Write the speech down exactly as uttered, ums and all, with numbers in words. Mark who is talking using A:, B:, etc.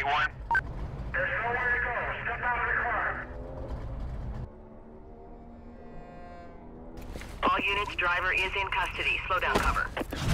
A: eight one.
B: There's nowhere to go. Step out of the car.
C: All units, driver is in custody. Slow down, cover.